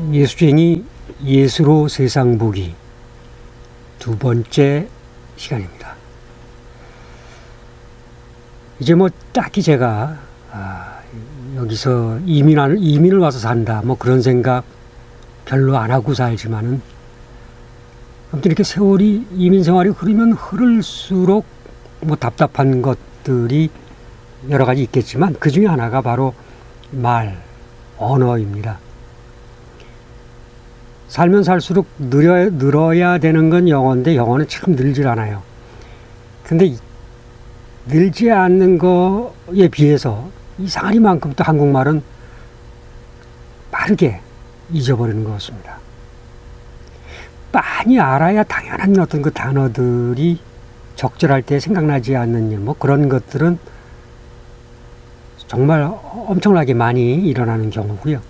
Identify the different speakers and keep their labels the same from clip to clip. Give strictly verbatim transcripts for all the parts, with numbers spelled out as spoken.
Speaker 1: 예수쟁이 예수로 세상 보기 두 번째 시간입니다. 이제 뭐 딱히 제가 아, 여기서 이민을, 이민을 와서 산다 뭐 그런 생각 별로 안 하고 살지만은 아무튼 이렇게 세월이 이민 생활이 흐르면 흐를수록 뭐 답답한 것들이 여러 가지 있겠지만 그 중에 하나가 바로 말, 언어입니다. 살면 살수록 늘어야, 늘어야 되는 건 영어인데 영어는 참 늘질 않아요. 근데 늘지 않는 거에 비해서 이상하리만큼 또 한국말은 빠르게 잊어버리는 것 같습니다. 많이 알아야 당연한 어떤 그 단어들이 적절할 때 생각나지 않는 일, 뭐 그런 것들은 정말 엄청나게 많이 일어나는 경우고요.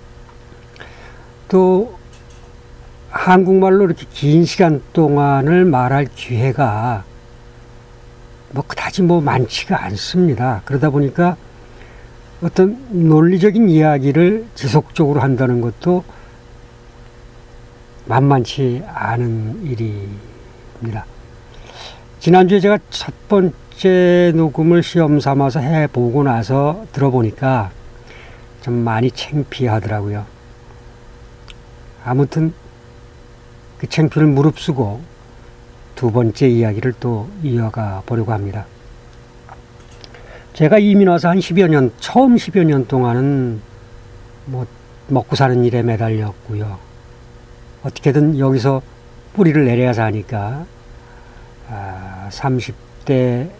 Speaker 1: 또 한국말로 이렇게 긴 시간 동안을 말할 기회가 뭐 그다지 뭐 많지가 않습니다. 그러다 보니까 어떤 논리적인 이야기를 지속적으로 한다는 것도 만만치 않은 일입니다. 지난주에 제가 첫 번째 녹음을 시험 삼아서 해보고 나서 들어보니까 좀 많이 창피하더라고요. 아무튼 그 창피를 무릅쓰고 두 번째 이야기를 또 이어가 보려고 합니다. 제가 이민 와서 한 십여 년, 처음 십여 년 동안은 뭐 먹고 사는 일에 매달렸고요. 어떻게든 여기서 뿌리를 내려야 하니까 아, 삼십 대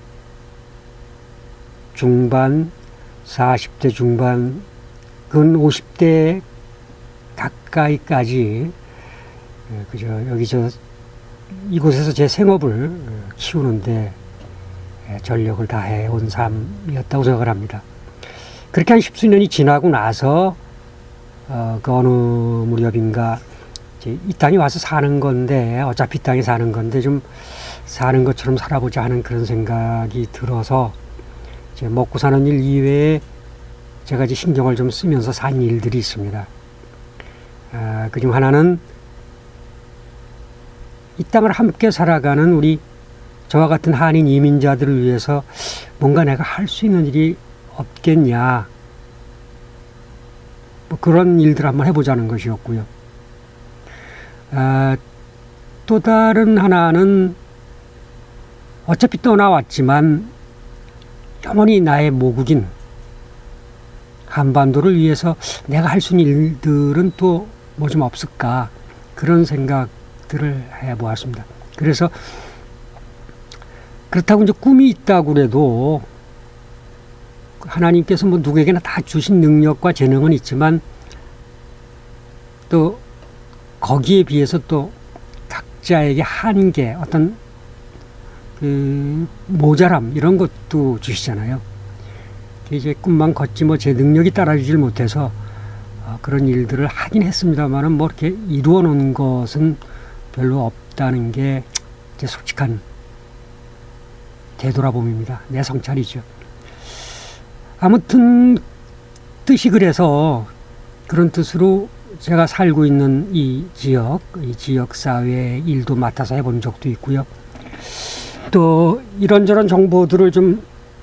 Speaker 1: 중반, 사십 대 중반, 근 오십 대 가까이까지 그저 여기 저 이곳에서 제 생업을 키우는데 전력을 다해온 삶이었다고 생각을 합니다. 그렇게 한 십수년이 지나고 나서 어, 그 어느 무렵인가 이제 이 땅에 와서 사는 건데 어차피 이 땅에 사는 건데 좀 사는 것처럼 살아보자 하는 그런 생각이 들어서 이제 먹고 사는 일 이외에 제가 이제 신경을 좀 쓰면서 산 일들이 있습니다. 아, 그중 하나는 이 땅을 함께 살아가는 우리 저와 같은 한인 이민자들을 위해서 뭔가 내가 할 수 있는 일이 없겠냐, 뭐 그런 일들 한번 해보자는 것이었고요. 아, 또 다른 하나는 어차피 떠나왔지만 영원히 나의 모국인 한반도를 위해서 내가 할 수 있는 일들은 또 뭐 좀 없을까, 그런 생각들을 해보았습니다. 그래서 그렇다고 이제 꿈이 있다고 그래도 하나님께서 뭐 누구에게나 다 주신 능력과 재능은 있지만 또 거기에 비해서 또 각자에게 한계, 어떤 그 모자람 이런 것도 주시잖아요. 이제 꿈만 걷지 뭐 제 능력이 따라주질 못해서 어, 그런 일들을 하긴 했습니다만은 뭐 이렇게 이루어 놓은 것은 별로 없다는 게 제 솔직한 되돌아봄입니다. 내 성찰이죠. 아무튼 뜻이 그래서 그런 뜻으로 제가 살고 있는 이 지역, 이 지역 사회의 일도 맡아서 해본 적도 있고요. 또 이런저런 정보들을 좀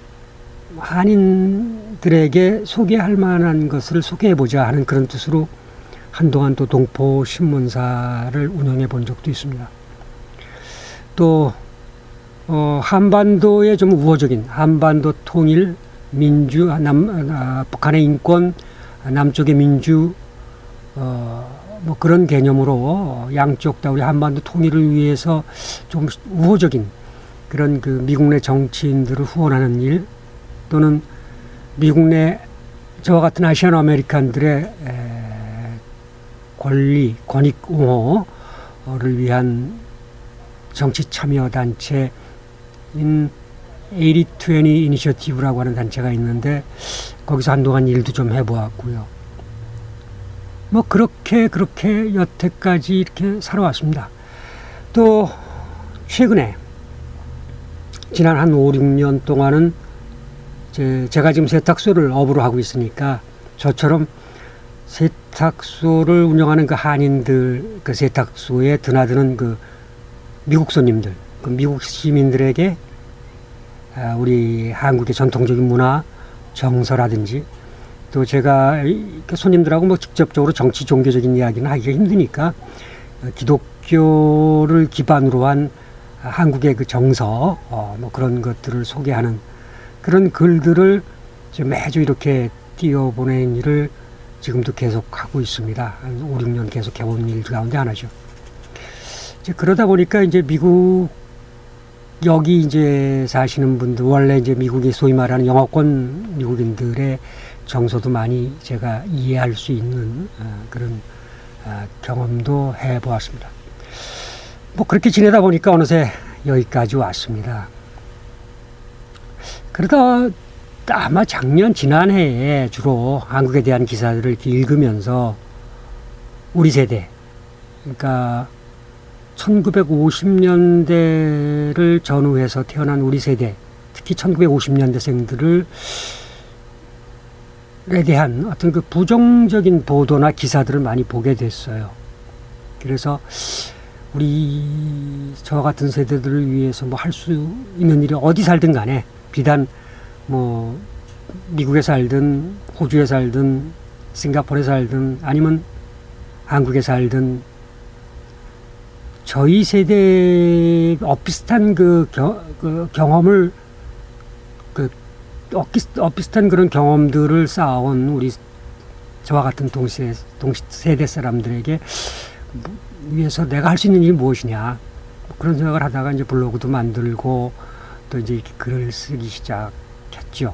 Speaker 1: 한인들에게 소개할 만한 것을 소개해보자 하는 그런 뜻으로 한동안 또 동포 신문사를 운영해 본 적도 있습니다. 또 어, 한반도의 좀 우호적인 한반도 통일, 민주, 남, 아, 북한의 인권, 남쪽의 민주, 어, 뭐 그런 개념으로 양쪽 다 우리 한반도 통일을 위해서 좀 우호적인 그런 그 미국 내 정치인들을 후원하는 일, 또는 미국 내 저와 같은 아시안 아메리칸들의 에, 권리, 권익 옹호를 위한 정치 참여 단체인 팔십 이십 이니셔티브라고 하는 단체가 있는데 거기서 한동안 일도 좀 해보았고요. 뭐 그렇게 그렇게 여태까지 이렇게 살아왔습니다. 또 최근에 지난 한 오, 육 년 동안은 제, 제가 지금 세탁소를 업으로 하고 있으니까 저처럼 세탁소를 운영하는 그 한인들, 그 세탁소에 드나드는 그 미국 손님들, 그 미국 시민들에게 우리 한국의 전통적인 문화, 정서라든지 또 제가 손님들하고 뭐 직접적으로 정치, 종교적인 이야기는 하기가 힘드니까 기독교를 기반으로 한 한국의 그 정서, 어, 뭐 그런 것들을 소개하는 그런 글들을 매주 이렇게 띄워보낸 일을 지금도 계속 하고 있습니다. 한 오, 육 년 계속 해온 일 가운데 하나죠. 이제 그러다 보니까 이제 미국, 여기 이제 사시는 분들, 원래 이제 미국이 소위 말하는 영어권 미국인들의 정서도 많이 제가 이해할 수 있는 그런 경험도 해 보았습니다. 뭐 그렇게 지내다 보니까 어느새 여기까지 왔습니다. 그러다 아마 작년, 지난해에 주로 한국에 대한 기사들을 이렇게 읽으면서 우리 세대, 그러니까 천구백오십 년대를 전후해서 태어난 우리 세대, 특히 천구백오십 년대생들을 에 대한 어떤 그 부정적인 보도나 기사들을 많이 보게 됐어요. 그래서 우리 저와 같은 세대들을 위해서 뭐 할 수 있는 일이 어디 살든 간에, 비단 뭐 미국에 살든 호주에 살든 싱가포르에 살든 아니면 한국에 살든 저희 세대 엇비슷한 그, 겨, 그 경험을 그 엇비슷한 그런 경험들을 쌓아온 우리 저와 같은 동시대, 동시세대 사람들에게 위해서 내가 할 수 있는 일이 무엇이냐, 그런 생각을 하다가 이제 블로그도 만들고 또 이제 이렇게 글을 쓰기 시작했죠.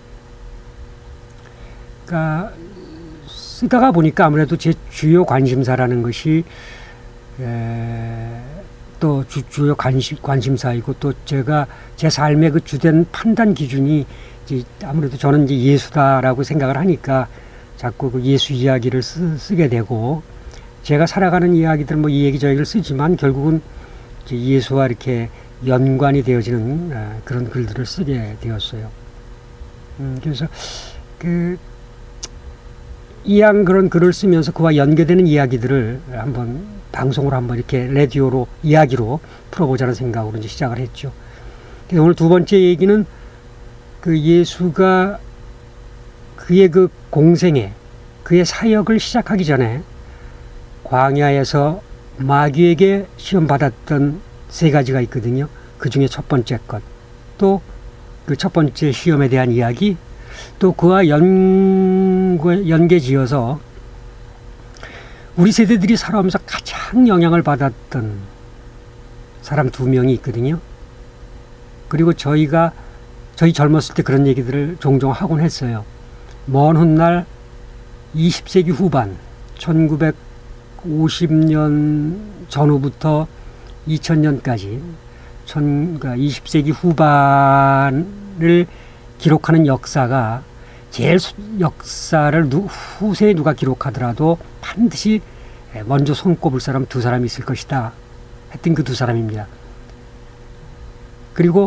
Speaker 1: 그러니까 쓰다가 보니까 아무래도 제 주요 관심사라는 것이 에, 또 주, 주요 관심, 관심사이고 또 제가 제 삶의 그 주된 판단 기준이 이제 아무래도 저는 이제 예수다라고 생각을 하니까 자꾸 그 예수 이야기를 쓰, 쓰게 되고, 제가 살아가는 이야기들 뭐 이 얘기 저 얘기를 쓰지만 결국은 이제 예수와 이렇게 연관이 되어지는 아, 그런 글들을 쓰게 되었어요. 음, 그래서 그 이양 그런 글을 쓰면서 그와 연계되는 이야기들을 한번 방송으로 한번 이렇게 라디오로 이야기로 풀어보자는 생각으로 이제 시작을 했죠. 그래서 오늘 두 번째 얘기는 그 예수가 그의 그 공생애, 그의 사역을 시작하기 전에 광야에서 마귀에게 시험받았던 세 가지가 있거든요. 그 중에 첫 번째 것, 또 그 첫 번째 시험에 대한 이야기, 또 그와 연, 연계 지어서 우리 세대들이 살아오면서 가장 영향을 받았던 사람 두 명이 있거든요. 그리고 저희가 저희 젊었을 때 그런 얘기들을 종종 하곤 했어요. 먼 훗날 이십 세기 후반, 천구백오십 년 전후부터 이천 년까지 이십 세기 후반을 기록하는 역사가 제일 역사를 누, 후세에 누가 기록하더라도 반드시 먼저 손꼽을 사람 두 사람이 있을 것이다 했던 그 두 사람입니다. 그리고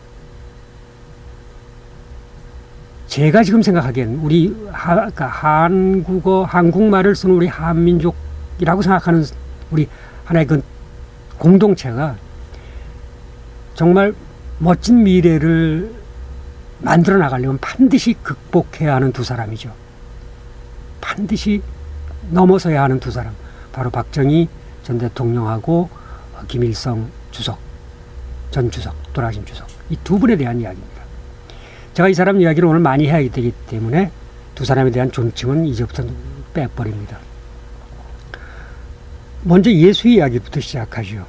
Speaker 1: 제가 지금 생각하기엔 우리 하, 그러니까 한국어, 한국말을 쓰는 우리 한민족이라고 생각하는 우리 하나의 그 공동체가 정말 멋진 미래를 만들어 나가려면 반드시 극복해야 하는 두 사람이죠. 반드시 넘어서야 하는 두 사람. 바로 박정희 전 대통령하고 김일성 주석, 전 주석, 돌아가신 주석. 이 두 분에 대한 이야기입니다. 제가 이 사람 이야기를 오늘 많이 해야 되기 때문에 두 사람에 대한 존칭은 이제부터 빼버립니다. 먼저 예수 이야기부터 시작하죠.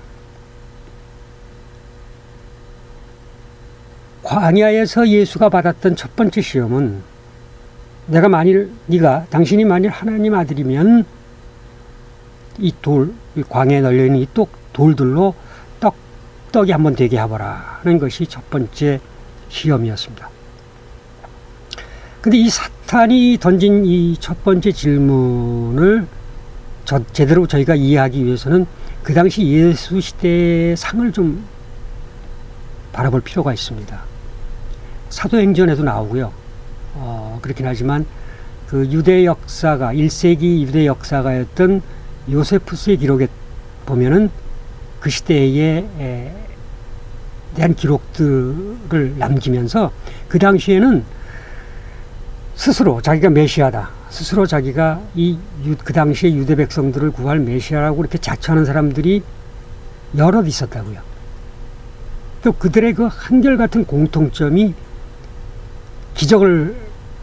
Speaker 1: 광야에서 예수가 받았던 첫 번째 시험은, 내가 만일 네가 당신이 만일 하나님 아들이면 이 돌, 이 광야에 널려있는 이 떡, 돌들로 떡, 떡이 한번 되게 해보라 하는 것이 첫 번째 시험이었습니다. 근데 이 사탄이 던진 이 첫 번째 질문을 저, 제대로 저희가 이해하기 위해서는 그 당시 예수 시대의 상을 좀 바라볼 필요가 있습니다. 사도행전에도 나오고요. 어, 그렇긴 하지만 그 그 유대 역사가 일 세기 유대 역사가였던 요세푸스의 기록에 보면은 그 시대에 대한 기록들을 남기면서 그 당시에는 스스로 자기가 메시아다, 스스로 자기가 이 그 당시에 유대 백성들을 구할 메시아라고 이렇게 자처하는 사람들이 여럿 있었다고요. 또 그들의 그 한결같은 공통점이 기적을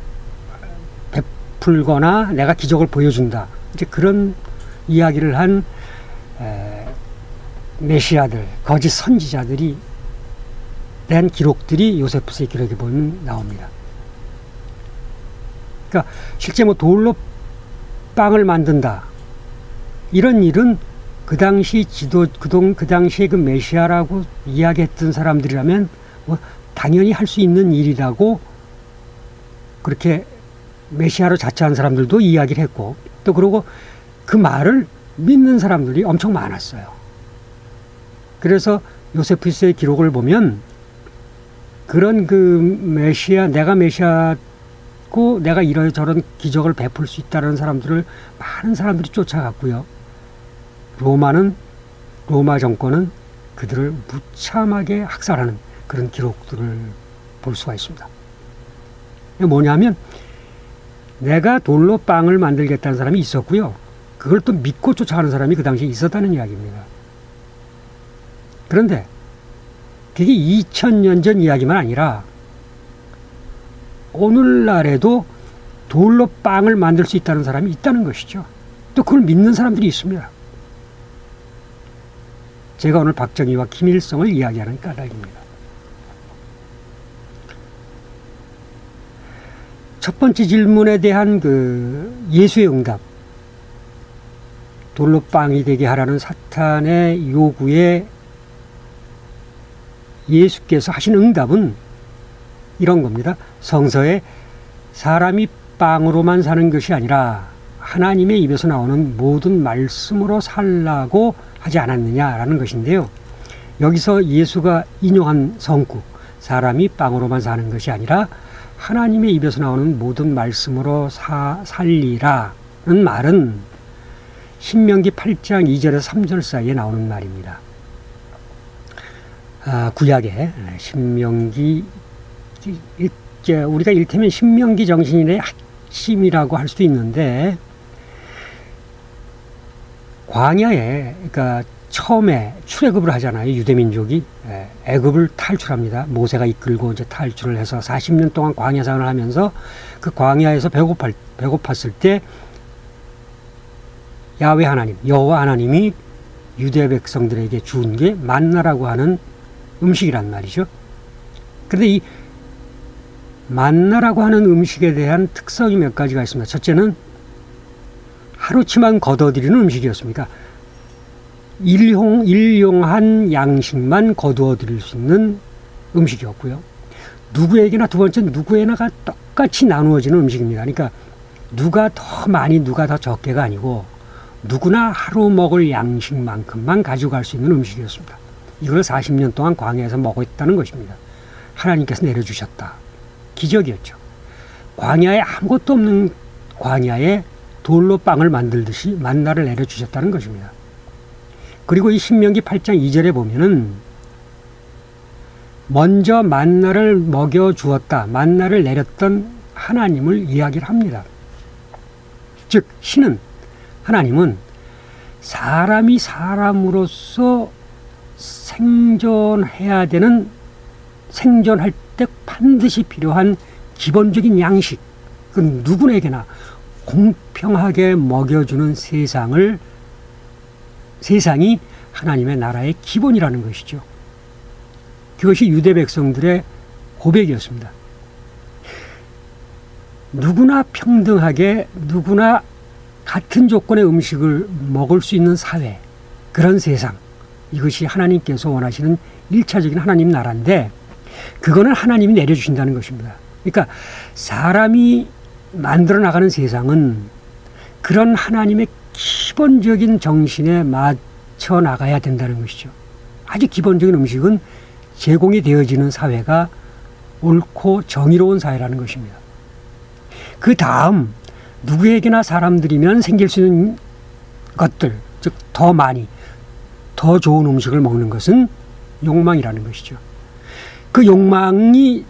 Speaker 1: 베풀거나 내가 기적을 보여준다, 이제 그런 이야기를 한 에, 메시아들, 거짓 선지자들이 대한 기록들이 요세푸스의 기록에 보면 나옵니다. 그러니까 실제 뭐 돌로 빵을 만든다, 이런 일은 그 당시 지도 그동 그 당시에 그 메시아라고 이야기했던 사람들이라면 뭐 당연히 할 수 있는 일이라고 그렇게 메시아로 자처한 사람들도 이야기를 했고, 또 그러고 그 말을 믿는 사람들이 엄청 많았어요. 그래서 요세푸스의 기록을 보면 그런 그 메시아, 내가 메시아고 내가 이런저런 기적을 베풀 수 있다는 사람들을 많은 사람들이 쫓아갔고요. 로마는, 로마 정권은 그들을 무참하게 학살하는 그런 기록들을 볼 수가 있습니다. 뭐냐면 내가 돌로 빵을 만들겠다는 사람이 있었고요. 그걸 또 믿고 쫓아가는 사람이 그 당시에 있었다는 이야기입니다. 그런데 그게 이천 년 전 이야기만 아니라 오늘날에도 돌로 빵을 만들 수 있다는 사람이 있다는 것이죠. 또 그걸 믿는 사람들이 있습니다. 제가 오늘 박정희와 김일성을 이야기하는 까닭입니다. 첫 번째 질문에 대한 그 예수의 응답, 돌로 빵이 되게 하라는 사탄의 요구에 예수께서 하신 응답은 이런 겁니다. 성서에 사람이 빵으로만 사는 것이 아니라 하나님의 입에서 나오는 모든 말씀으로 살라고 하지 않았느냐라는 것인데요. 여기서 예수가 인용한 성구, 사람이 빵으로만 사는 것이 아니라 하나님의 입에서 나오는 모든 말씀으로 사, 살리라는 말은 신명기 팔 장 이 절에서 삼 절 사이에 나오는 말입니다. 아, 구약에 신명기, 우리가 이를테면 신명기 정신의 핵심이라고 할 수도 있는데, 광야에, 그러니까 처음에 출애굽을 하잖아요. 유대민족이 애굽을 탈출합니다. 모세가 이끌고 이제 탈출을 해서 사십 년 동안 광야 생활을 하면서 그 광야에서 배고팠, 배고팠을 때 야훼 하나님, 여호와 하나님이 유대 백성들에게 준 게 만나라고 하는 음식이란 말이죠. 그런데 이 만나라고 하는 음식에 대한 특성이 몇 가지가 있습니다. 첫째는 하루치만 거둬들이는 음식이었습니까? 일용, 일용한 양식만 거두어 드릴 수 있는 음식이었고요. 누구에게나, 두 번째 누구에나가 똑같이 나누어지는 음식입니다. 그러니까 누가 더 많이 누가 더 적게가 아니고 누구나 하루 먹을 양식만큼만 가져갈 수 있는 음식이었습니다. 이걸 사십 년 동안 광야에서 먹었다는 것입니다. 하나님께서 내려주셨다. 기적이었죠. 광야에 아무것도 없는 광야에 돌로 빵을 만들듯이 만나를 내려주셨다는 것입니다. 그리고 이 신명기 팔 장 이 절에 보면은 먼저 만나를 먹여주었다, 만나를 내렸던 하나님을 이야기를 합니다. 즉 신은, 하나님은 사람이 사람으로서 생존해야 되는, 생존할 때 반드시 필요한 기본적인 양식, 그 누구에게나 공평하게 먹여주는 세상을, 세상이 하나님의 나라의 기본이라는 것이죠. 그것이 유대 백성들의 고백이었습니다. 누구나 평등하게 누구나 같은 조건의 음식을 먹을 수 있는 사회, 그런 세상, 이것이 하나님께서 원하시는 일차적인 하나님 나라인데 그거는 하나님이 내려주신다는 것입니다. 그러니까 사람이 만들어 나가는 세상은 그런 하나님의 기본적인 정신에 맞춰 나가야 된다는 것이죠. 아주 기본적인 음식은 제공이 되어지는 사회가 옳고 정의로운 사회라는 것입니다. 그 다음 누구에게나 사람들이면 생길 수 있는 것들, 즉 더 많이, 더 좋은 음식을 먹는 것은 욕망이라는 것이죠. 그 욕망이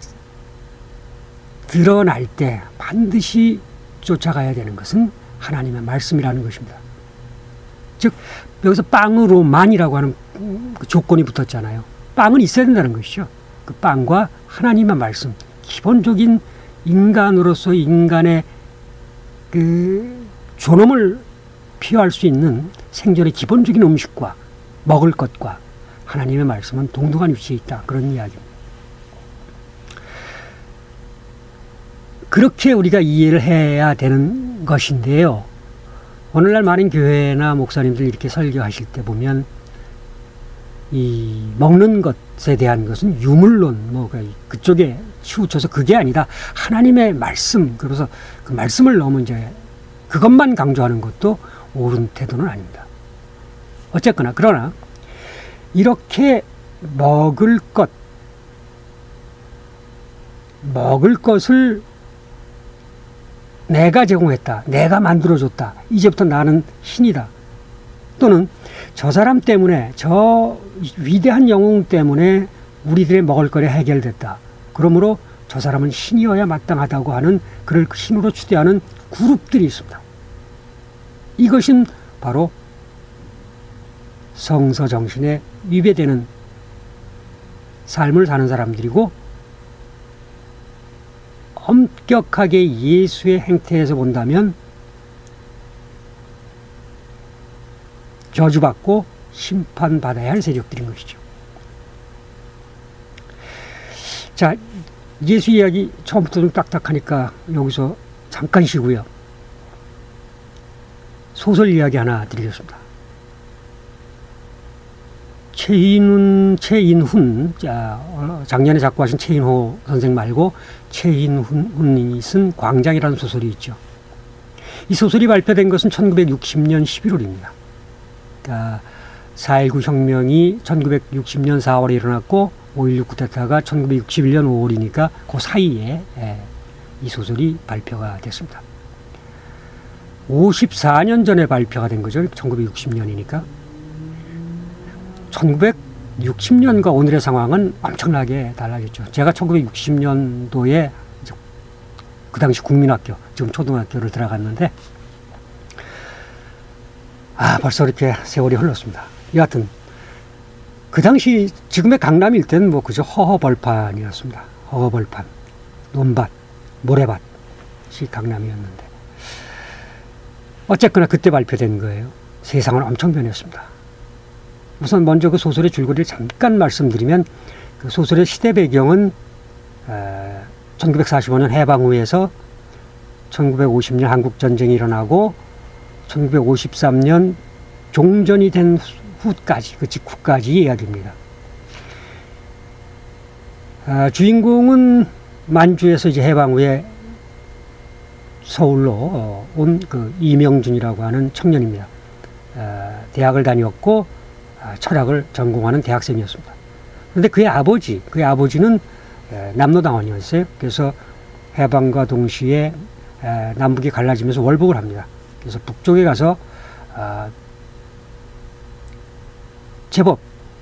Speaker 1: 드러날 때 반드시 쫓아가야 되는 것은 하나님의 말씀이라는 것입니다. 즉 여기서 빵으로만이라고 하는 그 조건이 붙었잖아요. 빵은 있어야 된다는 것이죠. 그 빵과 하나님의 말씀, 기본적인 인간으로서 인간의 그 존엄을 피할 수 있는 생존의 기본적인 음식과 먹을 것과 하나님의 말씀은 동등한 위치에 있다. 그런 이야기입니다. 그렇게 우리가 이해를 해야 되는 것인데요. 오늘날 많은 교회나 목사님들 이렇게 설교하실 때 보면 이 먹는 것에 대한 것은 유물론, 뭐 그쪽에 치우쳐서 그게 아니다. 하나님의 말씀, 그래서 그 말씀을 너무 이제 그것만 강조하는 것도 옳은 태도는 아닙니다. 어쨌거나 그러나 이렇게 먹을 것, 먹을 것을 내가 제공했다, 내가 만들어줬다, 이제부터 나는 신이다, 또는 저 사람 때문에, 저 위대한 영웅 때문에 우리들의 먹을거리 해결됐다, 그러므로 저 사람은 신이어야 마땅하다고 하는, 그를 신으로 추대하는 그룹들이 있습니다. 이것은 바로 성서 정신에 위배되는 삶을 사는 사람들이고, 엄격하게 예수의 행태에서 본다면 저주받고 심판받아야 할 세력들인 것이죠. 자, 예수 이야기 처음부터 좀 딱딱하니까 여기서 잠깐 쉬고요. 소설 이야기 하나 드리겠습니다. 최인훈, 최인훈, 자, 작년에 작고하신 최인호 선생 말고 최인훈이 쓴 광장이라는 소설이 있죠. 이 소설이 발표된 것은 천구백육십 년 십일월입니다. 그러니까 사일구 혁명이 천구백육십 년 사월에 일어났고 오일육 쿠데타가 천구백육십일 년 오월이니까 그 사이에 이 소설이 발표가 됐습니다. 오십사 년 전에 발표가 된 거죠. 천구백육십 년이니까. 천구백육십 년과 오늘의 상황은 엄청나게 달라졌죠. 제가 천구백육십 년도에 그 당시 국민학교, 지금 초등학교를 들어갔는데, 아, 벌써 이렇게 세월이 흘렀습니다. 여하튼, 그 당시 지금의 강남 일대는 뭐 그저 허허벌판이었습니다. 허허벌판, 논밭, 모래밭이 강남이었는데. 어쨌거나 그때 발표된 거예요. 세상은 엄청 변했습니다. 우선 먼저 그 소설의 줄거리를 잠깐 말씀드리면, 그 소설의 시대 배경은 어, 천구백사십오 년 해방 후에서 천구백오십 년 한국전쟁이 일어나고 천구백오십삼 년 종전이 된 후까지, 그 직후까지 이야기입니다. 어, 주인공은 만주에서 이제 해방 후에 서울로 어, 온 그 이명준이라고 하는 청년입니다. 어, 대학을 다녔고 철학을 전공하는 대학생이었습니다. 그런데 그의 아버지, 그의 아버지는 남로당원이었어요. 그래서 해방과 동시에 남북이 갈라지면서 월북을 합니다. 그래서 북쪽에 가서 제법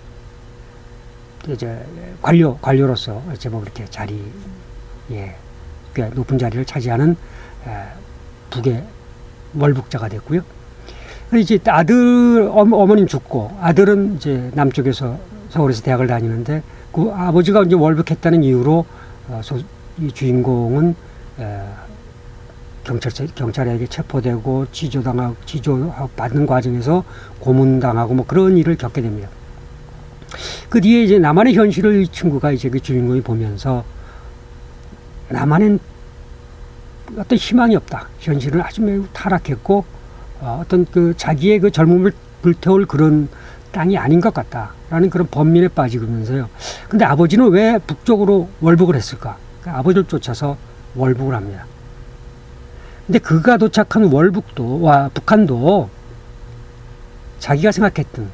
Speaker 1: 이제 관료 관료로서 제법 이렇게 자리, 예, 꽤 높은 자리를 차지하는 북의 월북자가 됐고요. 이제 아들, 어머님 죽고 아들은 이제 남쪽에서 서울에서 대학을 다니는데, 그 아버지가 이제 월북했다는 이유로 소, 이 주인공은 경찰 경찰에게 체포되고 지조당하고 지조 받는 과정에서 고문당하고 뭐 그런 일을 겪게 됩니다. 그 뒤에 이제 남한의 현실을 이 친구가 이제 그 주인공이 보면서, 남한엔 어떤 희망이 없다. 현실은 아주 매우 타락했고 어떤 그 자기의 그 젊음을 불태울 그런 땅이 아닌 것 같다라는 그런 번민에 빠지면서요. 근데 아버지는 왜 북쪽으로 월북을 했을까? 그러니까 아버지를 쫓아서 월북을 합니다. 근데 그가 도착한 월북도, 와, 북한도 자기가 생각했던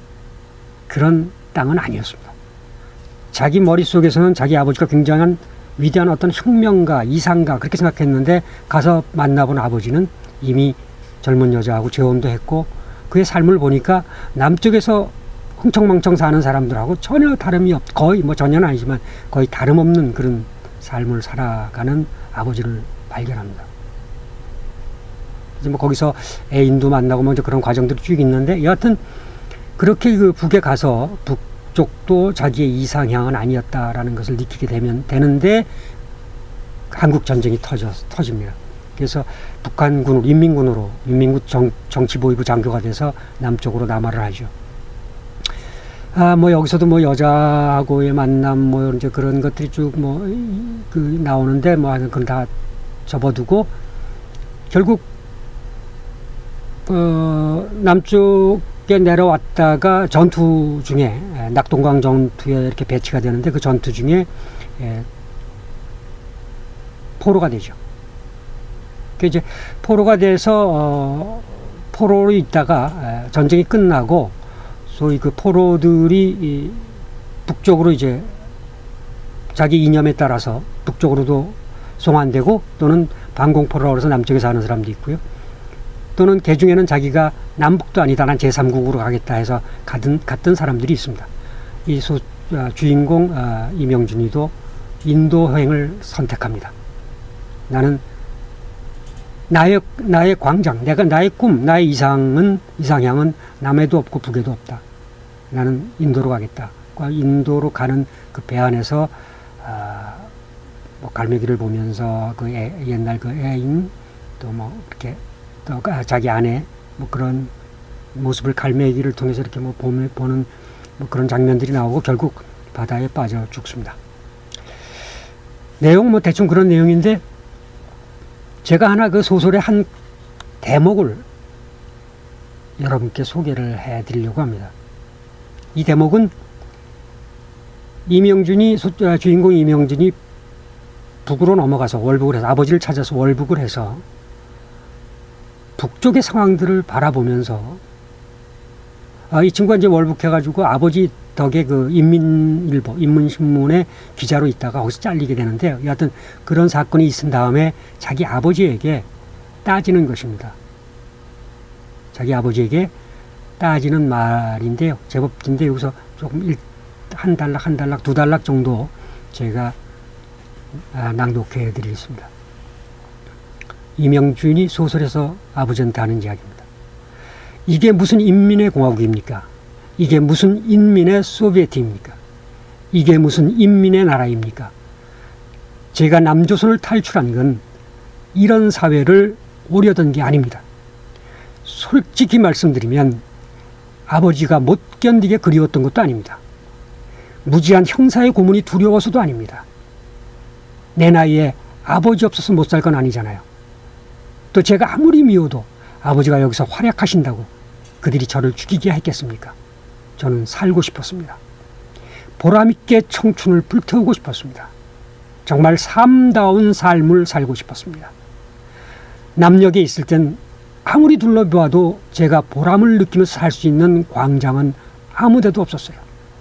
Speaker 1: 그런 땅은 아니었습니다. 자기 머릿속에서는 자기 아버지가 굉장한 위대한 어떤 혁명가, 이상가 그렇게 생각했는데 가서 만나본 아버지는 이미 젊은 여자하고 재혼도 했고 그의 삶을 보니까 남쪽에서 흥청망청 사는 사람들하고 전혀 다름이 없, 거의 뭐 전혀는 아니지만 거의 다름없는 그런 삶을 살아가는 아버지를 발견합니다. 이제 뭐 거기서 애인도 만나고 뭐 그런 과정들이 쭉 있는데 여하튼 그렇게 그 북에 가서 북쪽도 자기의 이상향은 아니었다라는 것을 느끼게 되면 되는데 한국 전쟁이 터져 터집니다. 그래서 북한군으로 인민군으로 인민군 정, 정치보위부 장교가 돼서 남쪽으로 남하를 하죠. 아, 뭐 여기서도 뭐 여자하고의 만남 뭐 이제 그런 것들이 쭉 뭐 그 나오는데 뭐 그건 다 접어두고 결국 어, 남쪽에 내려왔다가 전투 중에 낙동강 전투에 이렇게 배치가 되는데 그 전투 중에 예, 포로가 되죠. 그 이제 포로가 돼서 어, 포로로 있다가 에, 전쟁이 끝나고 소위 그 포로들이 이 북쪽으로 이제 자기 이념에 따라서 북쪽으로도 송환되고 또는 반공포로라고 해서 남쪽에 사는 사람도 있고요. 또는 개 중에는 자기가 남북도 아니다 난 제삼국으로 가겠다 해서 갔던, 갔던 사람들이 있습니다. 이 소, 아, 주인공 아, 이명준이도 인도여행을 선택합니다. 나는 나의, 나의 광장, 내가 나의 꿈, 나의 이상은, 이상향은 남에도 없고 북에도 없다. 나는 인도로 가겠다. 인도로 가는 그 배 안에서, 아, 뭐 갈매기를 보면서 그 애, 옛날 그 애인, 또 뭐, 이렇게, 또 자기 아내, 뭐 그런 모습을 갈매기를 통해서 이렇게 뭐 보는, 보는 뭐 그런 장면들이 나오고 결국 바다에 빠져 죽습니다. 내용 뭐 대충 그런 내용인데, 제가 하나 그 소설의 한 대목을 여러분께 소개를 해드리려고 합니다. 이 대목은 이명준이, 주인공 이명준이 북으로 넘어가서 월북을 해서 아버지를 찾아서 월북을 해서 북쪽의 상황들을 바라보면서 아, 이 친구가 이제 월북해가지고 아버지 덕에 그 인민일보, 인문신문의 기자로 있다가 거기서 잘리게 되는데 여하튼 그런 사건이 있은 다음에 자기 아버지에게 따지는 것입니다. 자기 아버지에게 따지는 말인데요. 제법 긴데 여기서 조금 일, 한 단락, 한 단락, 두 단락 정도 제가 아, 낭독해 드리겠습니다. 이명준이 소설에서 아버지한테 하는 이야기입니다. 이게 무슨 인민의 공화국입니까? 이게 무슨 인민의 소비에트입니까? 이게 무슨 인민의 나라입니까? 제가 남조선을 탈출한 건 이런 사회를 오려던 게 아닙니다. 솔직히 말씀드리면 아버지가 못 견디게 그리웠던 것도 아닙니다. 무지한 형사의 고문이 두려워서도 아닙니다. 내 나이에 아버지 없어서 못 살 건 아니잖아요. 또 제가 아무리 미워도 아버지가 여기서 활약하신다고 그들이 저를 죽이게 했겠습니까? 저는 살고 싶었습니다. 보람있게 청춘을 불태우고 싶었습니다. 정말 삶다운 삶을 살고 싶었습니다. 남녘에 있을 땐 아무리 둘러봐도 제가 보람을 느끼면서 살 수 있는 광장은 아무데도 없었어요.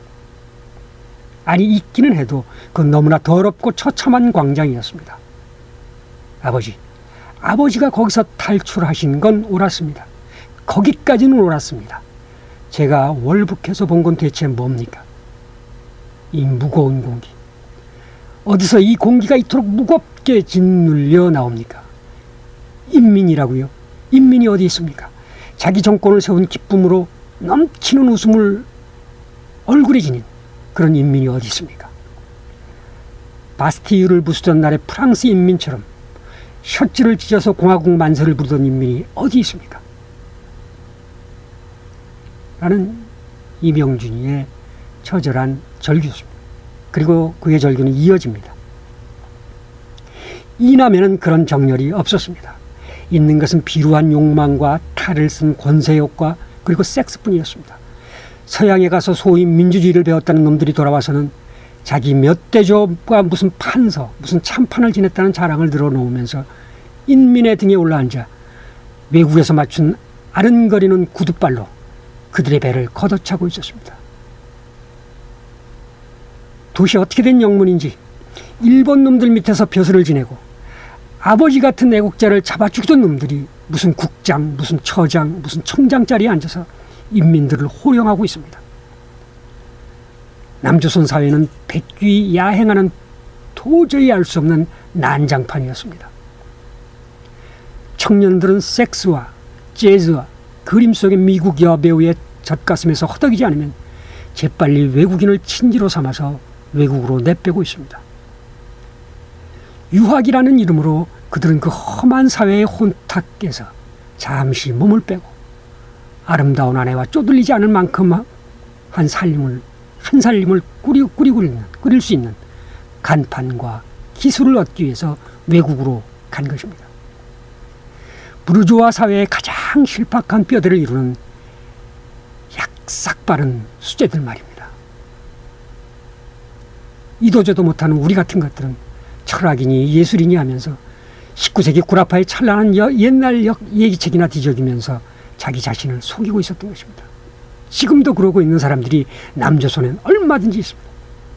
Speaker 1: 아니 있기는 해도 그건 너무나 더럽고 처참한 광장이었습니다. 아버지, 아버지가 거기서 탈출하신 건 옳았습니다. 거기까지는 옳았습니다. 제가 월북해서 본 건 대체 뭡니까? 이 무거운 공기. 어디서 이 공기가 이토록 무겁게 짓눌려 나옵니까? 인민이라고요? 인민이 어디 있습니까? 자기 정권을 세운 기쁨으로 넘치는 웃음을 얼굴에 지닌 그런 인민이 어디 있습니까? 바스티유를 부수던 날의 프랑스 인민처럼 셔츠를 찢어서 공화국 만세를 부르던 인민이 어디 있습니까? 라는 이명준이의 처절한 절규입니다. 그리고 그의 절규는 이어집니다. 이남에는 그런 정열이 없었습니다. 있는 것은 비루한 욕망과 탈을 쓴 권세욕과 그리고 섹스뿐이었습니다. 서양에 가서 소위 민주주의를 배웠다는 놈들이 돌아와서는 자기 몇 대조가 무슨 판서, 무슨 참판을 지냈다는 자랑을 늘어놓으면서 인민의 등에 올라앉아 외국에서 맞춘 아른거리는 구둣발로 그들의 배를 걷어차고 있었습니다. 도시 어떻게 된 영문인지 일본 놈들 밑에서 벼슬을 지내고 아버지 같은 애국자를 잡아 죽이던 놈들이 무슨 국장, 무슨 처장, 무슨 청장 자리에 앉아서 인민들을 호령하고 있습니다. 남조선 사회는 백귀 야행하는 도저히 알 수 없는 난장판이었습니다. 청년들은 섹스와 재즈와 그림 속의 미국 여배우의 젖가슴에서 허덕이지 않으면 재빨리 외국인을 친지로 삼아서 외국으로 내빼고 있습니다. 유학이라는 이름으로 그들은 그 험한 사회의 혼탁에서 잠시 몸을 빼고 아름다운 아내와 쪼들리지 않을 만큼 한 살림을 한 살림을 꾸리, 꾸리고 있는, 꾸릴 수 있는 간판과 기술을 얻기 위해서 외국으로 간 것입니다. 부르주아 사회의 가장 실팍한 뼈대를 이루는 약삭빠른 수재들 말입니다. 이도저도 못하는 우리 같은 것들은 철학이니 예술이니 하면서 십구 세기 구라파의 찬란한 여, 옛날 역, 얘기책이나 뒤적이면서 자기 자신을 속이고 있었던 것입니다. 지금도 그러고 있는 사람들이 남조선엔 얼마든지 있습니다.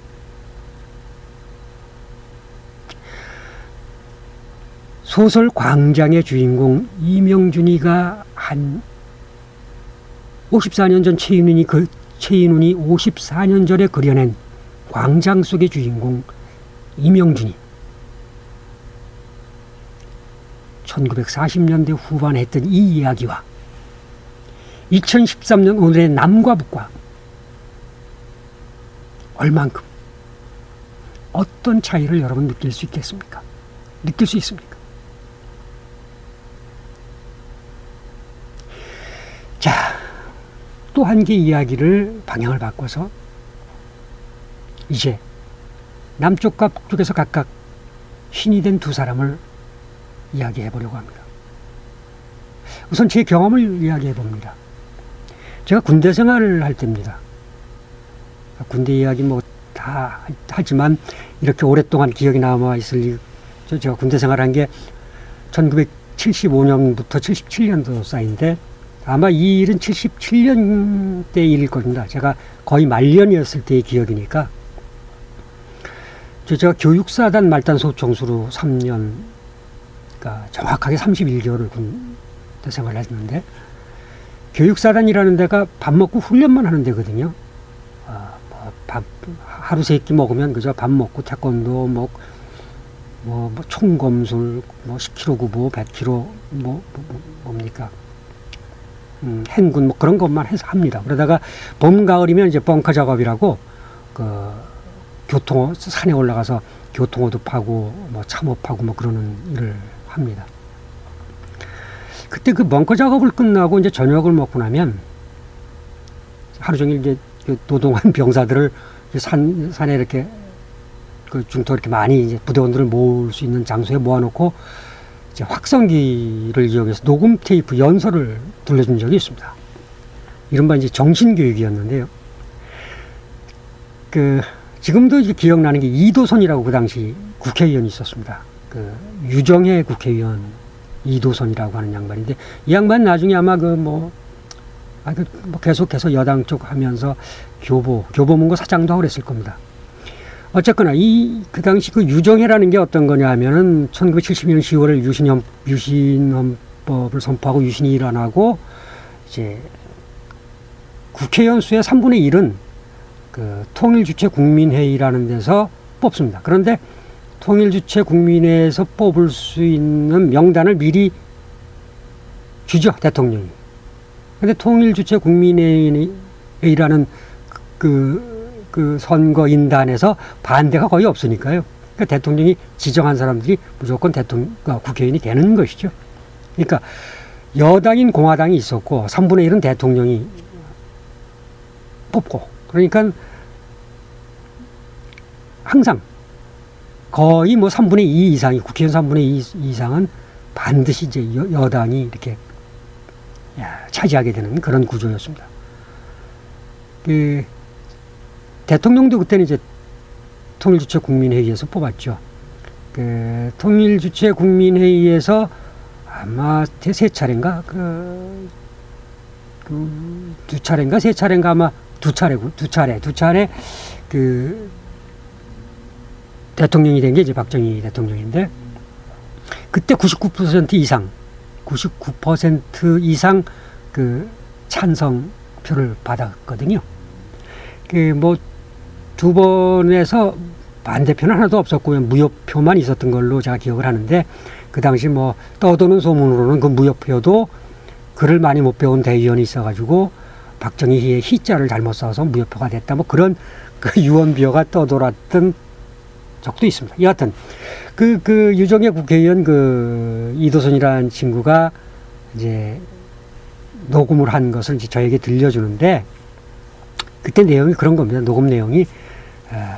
Speaker 1: 소설 광장의 주인공 이명준이가 한 오십사 년 전 최인훈이, 그, 최인훈이 오십사 년 전에 그려낸 광장 속의 주인공 이명준이 천구백사십 년대 후반에 했던 이 이야기와 이천십삼 년 오늘의 남과 북과 얼만큼 어떤 차이를 여러분 느낄 수 있겠습니까? 느낄 수 있습니까? 자, 또 한 개 이야기를 방향을 바꿔서 이제 남쪽과 북쪽에서 각각 신이 된 두 사람을 이야기해 보려고 합니다. 우선 제 경험을 이야기해 봅니다. 제가 군대 생활을 할 때입니다. 군대 이야기 뭐 다 하지만 이렇게 오랫동안 기억이 남아 있을, 제가 군대 생활한 게 천구백칠십오 년부터 칠십칠 년도 사이인데 아마 이 일은 칠십칠 년대 일일 겁니다. 제가 거의 말년이었을 때의 기억이니까. 제가 교육사단 말단 소총수로 삼 년, 그러니까 정확하게 삼십일 개월을 군대 생활을 했는데, 교육사단이라는 데가 밥 먹고 훈련만 하는 데거든요. 아, 뭐 밥 하루 세 끼 먹으면 그저 밥 먹고 태권도, 뭐, 뭐, 뭐 총검술, 뭐 십 킬로그램 구보, 백 킬로그램, 뭐, 뭐, 뭐 뭡니까? 음, 행군 뭐 그런 것만 해서 합니다. 그러다가 봄 가을이면 이제 벙커 작업이라고 그 교통 산에 올라가서 교통호도 파고 뭐 참호파고 뭐 그러는 일을 합니다. 그때 그 벙커 작업을 끝나고 이제 저녁을 먹고 나면 하루 종일 이제 그 노동한 병사들을 산 산에 이렇게 그 중토 이렇게 많이 이제 부대원들을 모을 수 있는 장소에 모아놓고 이제 확성기를 이용해서 녹음 테이프 연설을 들려준 적이 있습니다. 이른바 이제 정신교육이었는데요. 그, 지금도 이제 기억나는 게 이도선이라고 그 당시 국회의원이 있었습니다. 그, 유정혜 국회의원 이도선이라고 하는 양반인데, 이 양반 나중에 아마 그 뭐, 아, 그 뭐 계속해서 여당 쪽 하면서 교보, 교보문고 사장도 하고 그랬을 겁니다. 어쨌거나 이 그 당시 그 유정회라는 게 어떤 거냐 하면은 천구백칠십이 년 시월에 유신헌 유신헌법을 선포하고 유신이 일어나고 이제 국회의원 수의 삼분의 일은 그 통일주체 국민회의라는 데서 뽑습니다. 그런데 통일주체 국민회에서 뽑을 수 있는 명단을 미리 주죠, 대통령이. 근데 통일주체 국민회의라는 그 그 선거인단에서 반대가 거의 없으니까요. 그러니까 대통령이 지정한 사람들이 무조건 대통령, 국회의원이 되는 것이죠. 그러니까 여당인 공화당이 있었고 삼분의 일은 대통령이 뽑고, 그러니까 항상 거의 뭐 삼분의 이 이상이, 국회의원 삼분의 이 이상은 반드시 이제 여, 여당이 이렇게 차지하게 되는 그런 구조였습니다. 그 대통령도 그때는 이제 통일주체 국민회의에서 뽑았죠. 그 통일주체 국민회의에서 아마 세 차례인가 그, 그 두 차례인가 세 차례인가 아마 두 차례고 두 차례 두 차례 그 대통령이 된 게 이제 박정희 대통령인데, 그때 구십구 퍼센트 이상, 구십구 퍼센트 이상 그 찬성표를 받았거든요. 그 뭐 두 번에서 반대표는 하나도 없었고요. 무효표만 있었던 걸로 제가 기억을 하는데, 그 당시 뭐 떠도는 소문으로는 그 무효표도 글을 많이 못 배운 대의원이 있어가지고 박정희의 희자를 잘못 써서 무효표가 됐다. 뭐 그런 그 유언비어가 떠돌았던 적도 있습니다. 여하튼 그, 그 유정의 국회의원 그 이도선이라는 친구가 이제 녹음을 한 것을 이제 저에게 들려주는데, 그때 내용이 그런 겁니다. 녹음 내용이 아,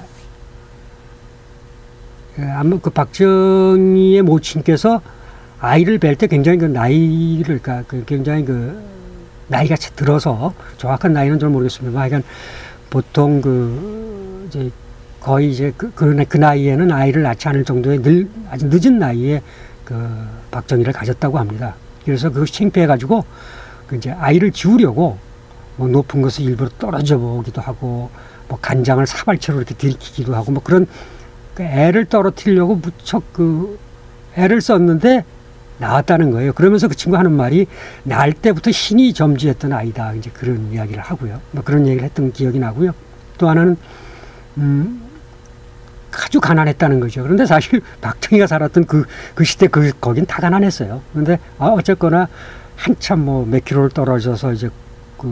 Speaker 1: 아마 그 박정희의 모친께서 아이를 뵐 때 굉장히 그 나이를, 그러니까 그 굉장히 그 나이가 들어서, 정확한 나이는 잘 모르겠습니다. 하여간 보통 그 이제 거의 이제 그, 그, 그 나이에는 아이를 낳지 않을 정도의 늘, 아주 늦은 나이에 그 박정희를 가졌다고 합니다. 그래서 그것이 창피해가지고 그 이제 아이를 지우려고 뭐 높은 것을 일부러 떨어져 보기도 하고, 뭐 간장을 사발처럼 이렇게 들키기도 하고, 뭐 그런 그 애를 떨어뜨리려고 무척 그 애를 썼는데 나왔다는 거예요. 그러면서 그 친구 하는 말이 날 때부터 신이 점지했던 아이다. 이제 그런 이야기를 하고요. 뭐 그런 얘기를 했던 기억이 나고요. 또 하나는 음, 아주 가난했다는 거죠. 그런데 사실 박정희가 살았던 그, 그 시대 그, 거긴 다 가난했어요. 그런데 아, 어쨌거나 한참 뭐 몇 킬로를 떨어져서 이제 그,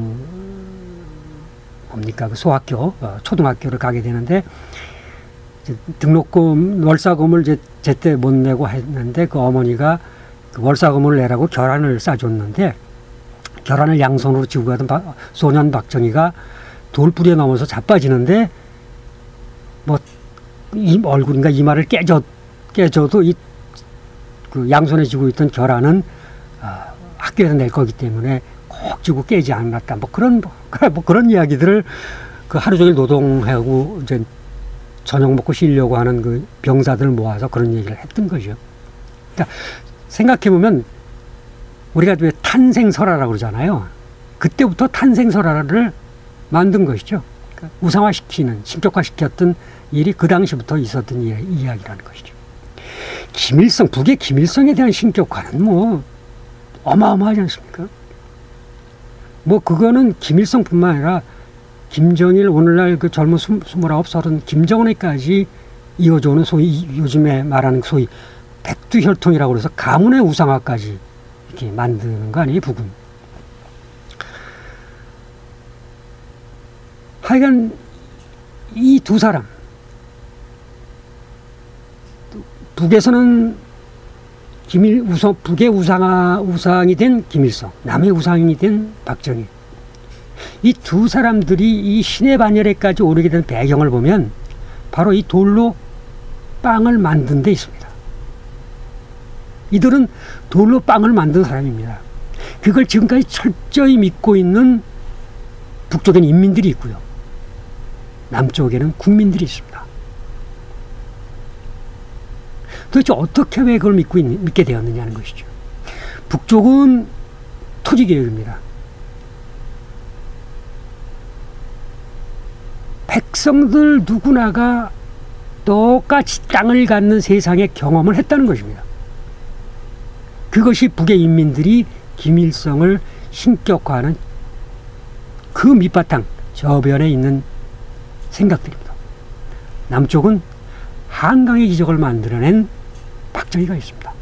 Speaker 1: 뭡니까, 그 소학교, 어, 초등학교를 가게 되는데, 이제 등록금, 월사금을 이제 제때 못 내고 했는데, 그 어머니가 그 월사금을 내라고 결혼을 싸줬는데, 결혼을 양손으로 쥐고 가던 바, 소년 박정희가 돌부리에 넘어서 자빠지는데, 뭐, 이 얼굴인가 이마를 깨져, 깨져도 이, 그 양손에 쥐고 있던 결혼은, 어, 학교에서 낼 거기 때문에 꼭 쥐고 깨지 않았다. 뭐 그런, 뭐 그런 이야기들을 그 하루 종일 노동하고 이제 저녁 먹고 쉬려고 하는 그 병사들 모아서 그런 얘기를 했던 거죠. 그러니까 생각해보면 우리가 왜 탄생설화라고 그러잖아요. 그때부터 탄생설화를 만든 것이죠. 그러니까 우상화시키는, 신격화시켰던 일이 그 당시부터 있었던 이야기라는 것이죠. 김일성, 북의 김일성에 대한 신격화는 뭐 어마어마하지 않습니까? 뭐 그거는 김일성뿐만 아니라 김정일, 오늘날 그 젊은 스물아홉, 서른, 김정은에까지 이어져오는 소위 요즘에 말하는 소위 백두혈통이라고 해서 가문의 우상화까지 이렇게 만드는 거 아니에요, 북은. 하여간 이 두 사람, 북에서는 김일 우성, 북의 우상화, 우상이 된 김일성, 남의 우상이 된 박정희. 이 두 사람들이 이 신의 반열에까지 오르게 된 배경을 보면 바로 이 돌로 빵을 만든 데 있습니다. 이들은 돌로 빵을 만든 사람입니다. 그걸 지금까지 철저히 믿고 있는 북쪽에는 인민들이 있고요. 남쪽에는 국민들이 있습니다. 도대체 어떻게 왜 그걸 믿고 있, 믿게 되었느냐는 것이죠. 북쪽은 토지개혁입니다. 백성들 누구나가 똑같이 땅을 갖는 세상의 경험을 했다는 것입니다. 그것이 북의 인민들이 김일성을 신격화하는 그 밑바탕 저변에 있는 생각들입니다. 남쪽은 한강의 기적을 만들어낸 박정희가 있습니다.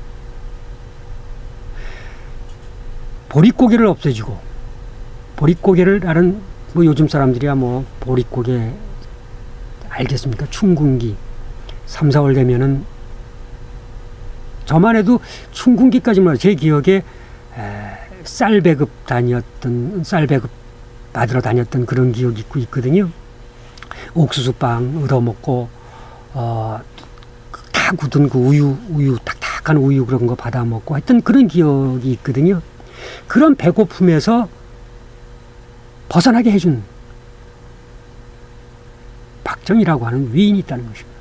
Speaker 1: 보릿고개를 없애주고, 보릿고개를 아는 뭐 요즘 사람들이야 뭐 보릿고개 알겠습니까? 춘궁기 삼, 사월 되면은 저만 해도 춘궁기까지만 제 기억에 에, 쌀 배급 다녔던 쌀 배급 받으러 다녔던 그런 기억이 있고 있거든요. 옥수수빵 얻어먹고 어, 다 굳은 그 우유 우유 탁탁한 우유 그런 거 받아 먹고 했던 그런 기억이 있거든요. 그런 배고픔에서 벗어나게 해준 박정희라고 하는 위인이 있다는 것입니다.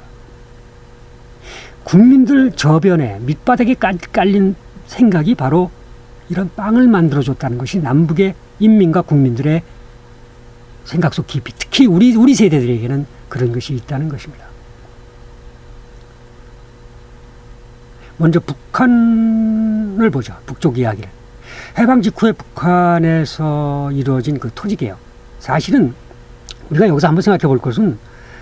Speaker 1: 국민들 저변에 밑바닥에 깔린 생각이 바로 이런 빵을 만들어줬다는 것이 남북의 인민과 국민들의 생각 속 깊이, 특히 우리, 우리 세대들에게는 그런 것이 있다는 것입니다. 먼저 북한을 보죠. 북쪽 이야기를. 해방 직후에 북한에서 이루어진 그 토지개혁. 사실은 우리가 여기서 한번 생각해 볼 것은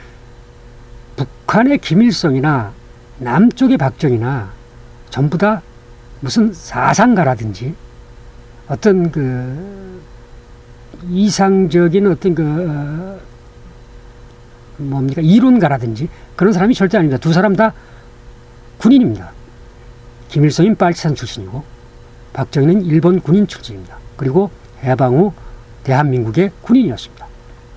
Speaker 1: 북한의 김일성이나 남쪽의 박정희나 전부 다 무슨 사상가라든지 어떤 그 이상적인 어떤 그 뭡니까 이론가라든지 그런 사람이 절대 아닙니다. 두 사람 다 군인입니다. 김일성은 빨치산 출신이고 박정희는 일본 군인 출신입니다. 그리고 해방 후 대한민국의 군인이었습니다.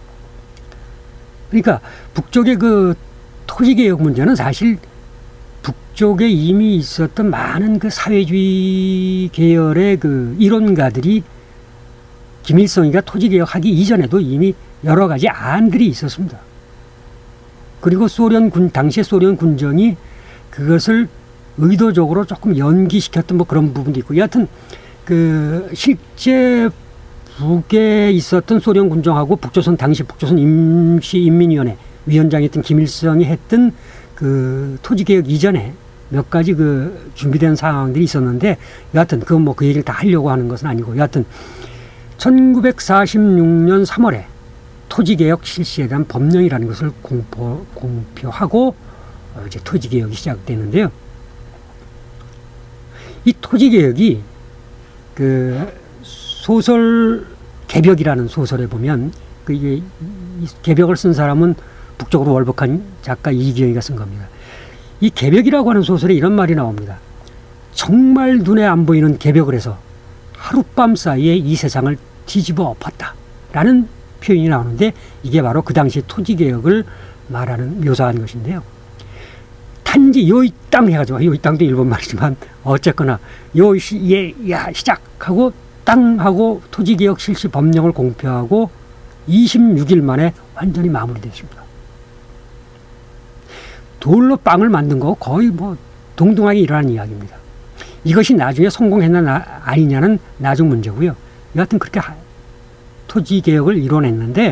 Speaker 1: 그러니까 북쪽의 그 토지개혁 문제는 사실 북쪽에 이미 있었던 많은 그 사회주의 계열의 그 이론가들이 김일성이가 토지개혁하기 이전에도 이미 여러 가지 안들이 있었습니다. 그리고 소련 군, 당시의 소련 군정이 그것을 의도적으로 조금 연기시켰던 뭐 그런 부분도 있고, 여하튼 그 실제 북에 있었던 소련 군정하고 북조선 당시 북조선 임시인민위원회 위원장이었던 김일성이 했던 그 토지개혁 이전에 몇 가지 그 준비된 상황들이 있었는데, 여하튼 그건 뭐 그 얘기를 다 하려고 하는 것은 아니고, 여하튼 천구백사십육 년 삼월에 토지개혁 실시에 대한 법령이라는 것을 공포, 공표하고 어, 이제 토지개혁이 시작되는데요. 이 토지개혁이 그 소설 개벽이라는 소설에 보면 그 이게 이 개벽을 쓴 사람은 북쪽으로 월북한 작가 이기영이가 쓴 겁니다. 이 개벽이라고 하는 소설에 이런 말이 나옵니다. 정말 눈에 안 보이는 개벽을 해서 하룻밤 사이에 이 세상을 뒤집어 엎었다 라는 표현이 나오는데, 이게 바로 그 당시 토지개혁을 말하는 묘사한 것인데요. 단지 요이 땅 해가지고, 요이 땅도 일본 말이지만 어쨌거나 요이 예, 야 시작하고 땅하고 토지개혁 실시 법령을 공표하고 이십육 일 만에 완전히 마무리됐습니다. 돌로 빵을 만든 거 거의 뭐 동등하게 일어난 이야기입니다. 이것이 나중에 성공했나 나, 아니냐는 나중 문제고요. 여하튼 그렇게 하, 토지개혁을 이뤄냈는데,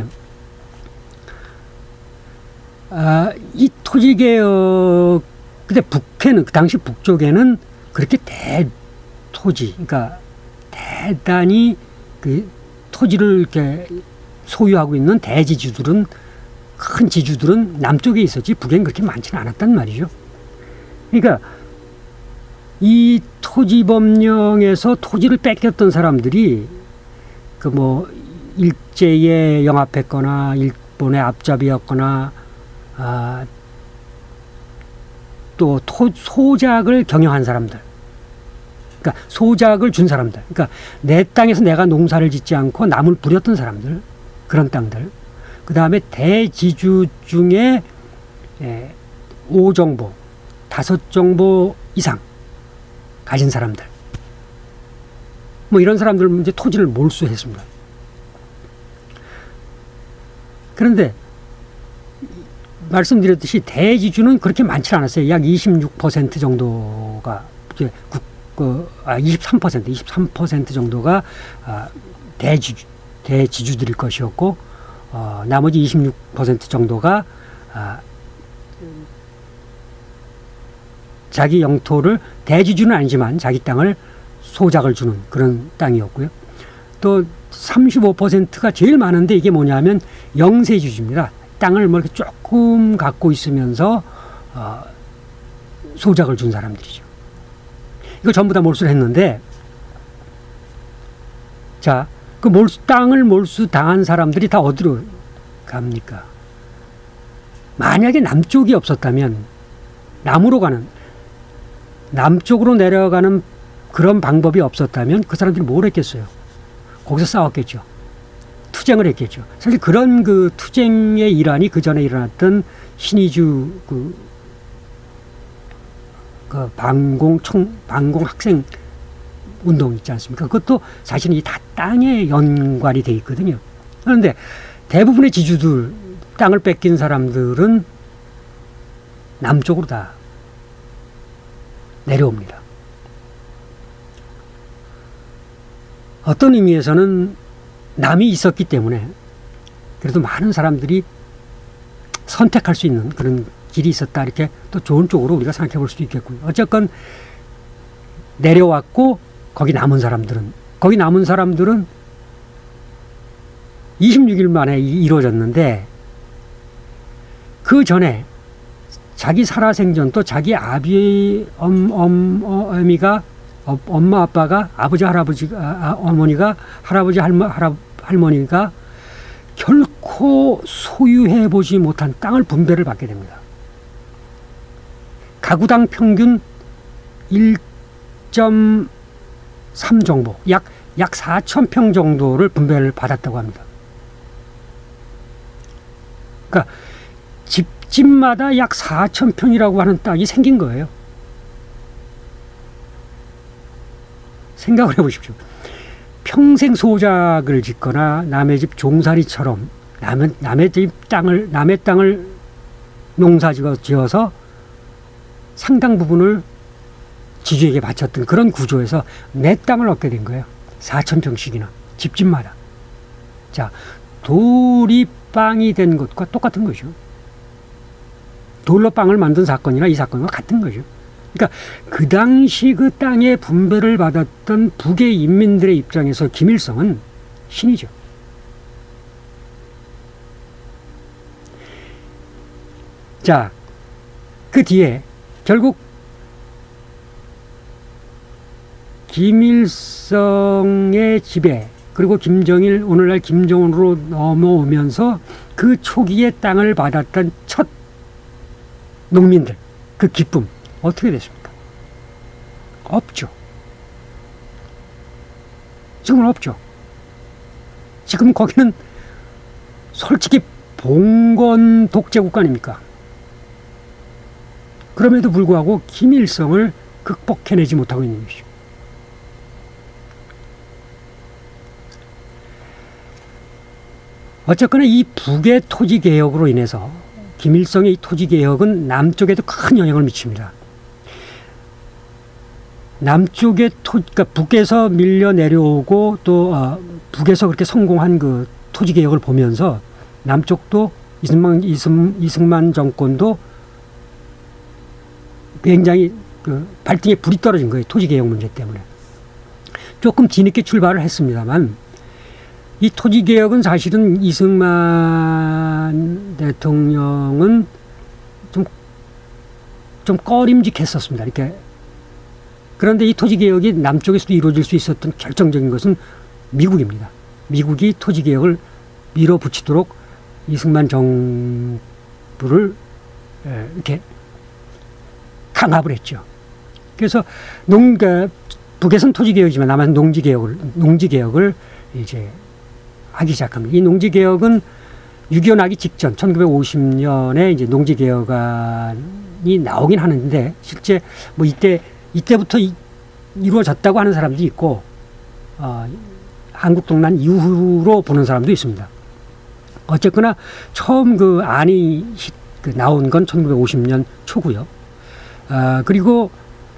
Speaker 1: 아, 이 토지개혁, 근데 북해는, 그 당시 북쪽에는 그렇게 대토지, 그러니까 대단히 그 토지를 이렇게 소유하고 있는 대지주들은, 큰 지주들은 남쪽에 있었지 북에는 그렇게 많지는 않았단 말이죠. 그러니까 이 토지법령에서 토지를 뺏겼던 사람들이 그 뭐 일제에 영합했거나 일본의 앞잡이였거나 아, 또 토, 소작을 경영한 사람들, 그러니까 소작을 준 사람들, 그러니까 내 땅에서 내가 농사를 짓지 않고 남을 부렸던 사람들, 그런 땅들. 그 다음에 대지주 중에 오 정보, 다섯 정보 이상 가진 사람들, 뭐 이런 사람들 이제 토지를 몰수했습니다. 그런데 말씀드렸듯이 대지주는 그렇게 많지 않았어요. 약 이십육 퍼센트 정도가 이제 국, 그, 아, 이십삼 퍼센트, 이십삼 퍼센트 정도가 아, 대지주, 대지주들일 것이었고, 어, 나머지 이십육 퍼센트 정도가 아, 자기 영토를, 대지주는 아니지만 자기 땅을 소작을 주는 그런 땅이었고요. 또 삼십오 퍼센트가 제일 많은데 이게 뭐냐면 영세지주입니다. 땅을 뭐 이렇게 조금 갖고 있으면서 어, 소작을 준 사람들이죠. 이거 전부 다 몰수를 했는데, 자, 그 몰수, 땅을 몰수 당한 사람들이 다 어디로 갑니까? 만약에 남쪽이 없었다면, 남으로 가는, 남쪽으로 내려가는 그런 방법이 없었다면 그 사람들이 뭘 했겠어요? 거기서 싸웠겠죠. 투쟁을 했겠죠. 사실 그런 그 투쟁의 일환이 그 전에 일어났던 신의주 그, 그 반공 총, 반공 학생 운동 있지 않습니까? 그것도 사실은 이 다 땅에 연관이 돼 있거든요. 그런데 대부분의 지주들, 땅을 뺏긴 사람들은 남쪽으로 다 내려옵니다. 어떤 의미에서는 남이 있었기 때문에 그래도 많은 사람들이 선택할 수 있는 그런 길이 있었다, 이렇게 또 좋은 쪽으로 우리가 생각해 볼 수도 있겠고요. 어쨌건 내려왔고 거기 남은 사람들은 거기 남은 사람들은 이십육 일 만에 이루어졌는데 그 전에 자기 살아생전 또 자기 아비 엄, 엄, 어미가 어, 엄마 아빠가 아버지 할아버지가 아, 어머니가 할아버지 할머, 할아, 할머니가 결코 소유해 보지 못한 땅을 분배를 받게 됩니다. 가구당 평균 일 점 삼 정도, 약, 약 사천 평 정도를 분배를 받았다고 합니다. 그러니까 집집마다 약 사천 평이라고 하는 땅이 생긴 거예요. 생각을 해보십시오. 평생 소작을 짓거나 남의 집 종살이처럼 남의, 남의 집 땅을, 남의 땅을 농사 지어서 상당 부분을 지주에게 바쳤던 그런 구조에서 내 땅을 얻게 된 거예요. 사천 평씩이나 집집마다. 자, 돌이 빵이 된 것과 똑같은 거죠. 돌로 빵을 만든 사건이나 이 사건과 같은 거죠. 그러니까 그 당시 그 땅의 분배를 받았던 북의 인민들의 입장에서 김일성은 신이죠. 자, 그 뒤에 결국 김일성의 지배 그리고 김정일, 오늘날 김정은으로 넘어오면서 그 초기에 땅을 받았던 첫 농민들, 그 기쁨 어떻게 됐습니까? 없죠. 지금은 없죠. 지금 거기는 솔직히 봉건 독재국가 아닙니까? 그럼에도 불구하고 김일성을 극복해내지 못하고 있는 것이죠. 어쨌거나 이 북의 토지개혁으로 인해서 김일성의 토지개혁은 남쪽에도 큰 영향을 미칩니다. 남쪽의 토, 그러니까 북에서 밀려 내려오고 또 어, 북에서 그렇게 성공한 그 토지개혁을 보면서 남쪽도 이승만, 이승, 이승만 정권도 굉장히 그 발등에 불이 떨어진 거예요. 토지개혁 문제 때문에. 조금 뒤늦게 출발을 했습니다만 이 토지개혁은 사실은 이승만 대통령은 좀, 좀 꺼림직했었습니다. 이렇게. 그런데 이 토지개혁이 남쪽에서도 이루어질 수 있었던 결정적인 것은 미국입니다. 미국이 토지개혁을 밀어붙이도록 이승만 정부를 이렇게 강압을 했죠. 그래서 농, 북에서는 토지개혁이지만 남한은 농지개혁을, 농지개혁을 이제 하기 시작합니다. 이 농지개혁은 육이오 나기 직전 천구백오십 년에 이제 농지개혁안이 나오긴 하는데 실제 뭐 이때 이때부터 이, 이루어졌다고 하는 사람도 있고 어, 한국동란 이후로 보는 사람도 있습니다. 어쨌거나 처음 그 안이 그 나온 건 천구백오십 년 초고요. 아, 그리고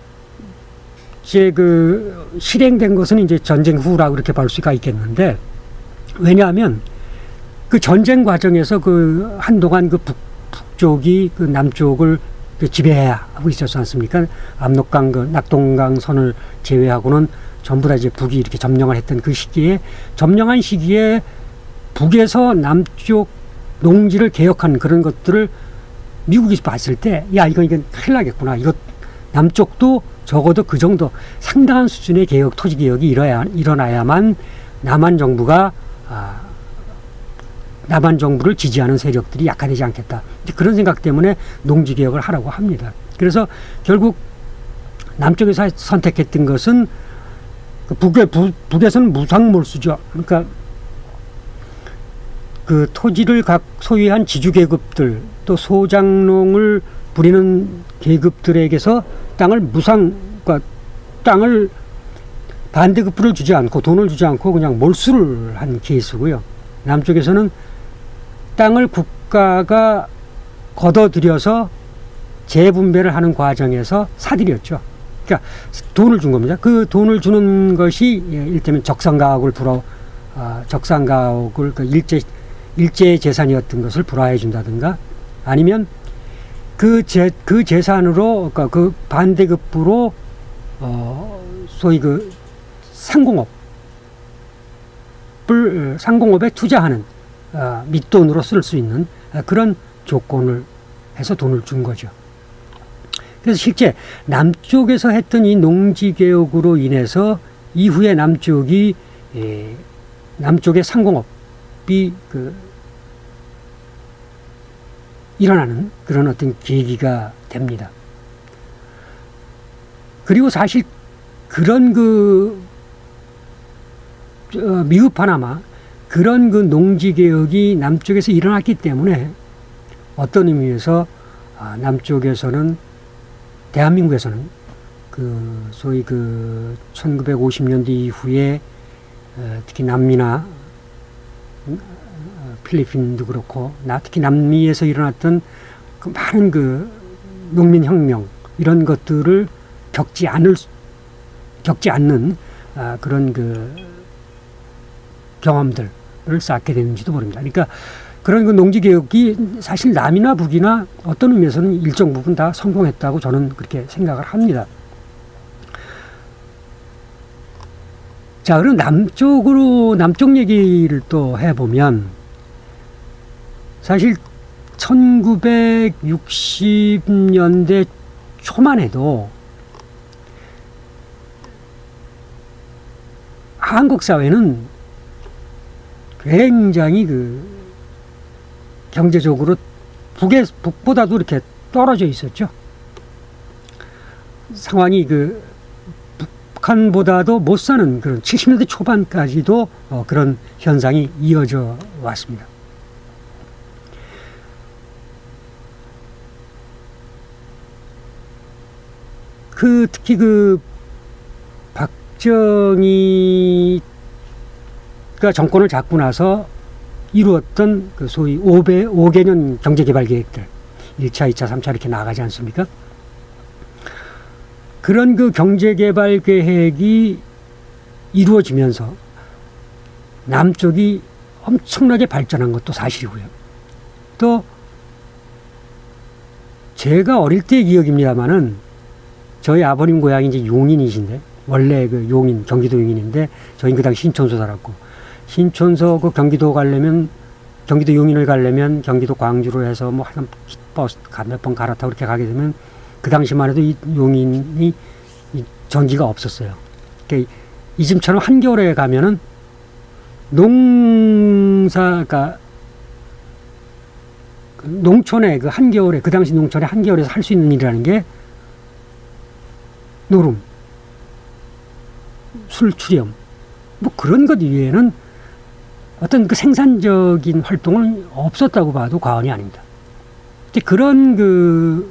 Speaker 1: 이제 그 실행된 것은 이제 전쟁 후라고 그렇게 볼 수가 있겠는데. 왜냐하면 그 전쟁 과정에서 그 한동안 그 북, 북쪽이 그 남쪽을 그 지배하고 있었지 않습니까? 압록강, 그 낙동강 선을 제외하고는 전부 다 이제 북이 이렇게 점령을 했던 그 시기에 점령한 시기에 북에서 남쪽 농지를 개혁한 그런 것들을 미국이 봤을 때, 야, 이건 이건 큰일 나겠구나. 이거 남쪽도 적어도 그 정도 상당한 수준의 개혁, 토지 개혁이 일어야, 일어나야만 남한 정부가 아, 남한 정부를 지지하는 세력들이 약화되지 않겠다. 그런 생각 때문에 농지개혁을 하라고 합니다. 그래서 결국 남쪽에서 선택했던 것은 북에, 북, 북에서는 무상몰수죠. 그러니까 그 토지를 각 소유한 지주계급들 또 소장농을 부리는 계급들에게서 땅을 무상, 그러니까 땅을 반대급부를 주지 않고 돈을 주지 않고 그냥 몰수를 한 케이스고요. 남쪽에서는 땅을 국가가 걷어들여서 재분배를 하는 과정에서 사들였죠. 그러니까 돈을 준 겁니다. 그 돈을 주는 것이 일테면 적산가옥을 불어 아, 적산가옥을 그 일제 일제 재산이었던 것을 불화해 준다든가 아니면 그 재 그 재산으로 그러니까 그 반대급부로 어 소위 그 상공업을 상공업에 투자하는 어, 밑돈으로 쓸 수 있는 그런 조건을 해서 돈을 준 거죠. 그래서 실제 남쪽에서 했던 이 농지개혁으로 인해서 이후에 남쪽이 예, 남쪽의 상공업이 그 일어나는 그런 어떤 계기가 됩니다. 그리고 사실 그런 그 어, 미흡하나마 그런 그 농지개혁이 남쪽에서 일어났기 때문에 어떤 의미에서 아, 남쪽에서는 대한민국에서는 그 소위 그 천구백오십 년대 이후에 어, 특히 남미나 어, 필리핀도 그렇고 나 특히 남미에서 일어났던 그 많은 그 농민혁명 이런 것들을 겪지 않을 겪지 않는 아, 그런 그 경험들을 쌓게 되는지도 모릅니다. 그러니까 그런 그 농지개혁이 사실 남이나 북이나 어떤 의미에서는 일정 부분 다 성공했다고 저는 그렇게 생각을 합니다. 자, 그럼 남쪽으로, 남쪽 얘기를 또 해보면 사실 천구백육십 년대 초만 해도 한국 사회는 굉장히 그 경제적으로 북에, 북보다도 이렇게 떨어져 있었죠. 상황이 그 북한보다도 못 사는 그런 칠십 년대 초반까지도 어, 그런 현상이 이어져 왔습니다. 그 특히 그 박정희가 정권을 잡고 나서 이루었던 그 소위 오 배, 오 개년 경제개발 계획들, 일 차, 이 차, 삼 차 이렇게 나가지 않습니까? 그런 그 경제개발 계획이 이루어지면서 남쪽이 엄청나게 발전한 것도 사실이고요. 또 제가 어릴 때 기억입니다만은 저희 아버님 고향이 이제 용인이신데 원래 그 용인, 경기도 용인인데 저희는 그 당시 신촌서 살았고 신촌서 그 경기도 가려면 경기도 용인을 가려면 경기도 광주로 해서 뭐 한 버스 몇 번 갈아타고 그렇게 가게 되면 그 당시만 해도 이 용인이 이 전기가 없었어요. 그러니까 이즘처럼 한겨울에 가면은 농사가 농촌에 그 한겨울에 그 당시 농촌에 한겨울에서 할 수 있는 일이라는 게 노름, 술 출염 뭐 그런 것 이외에는 어떤 그 생산적인 활동은 없었다고 봐도 과언이 아닙니다. 그런 그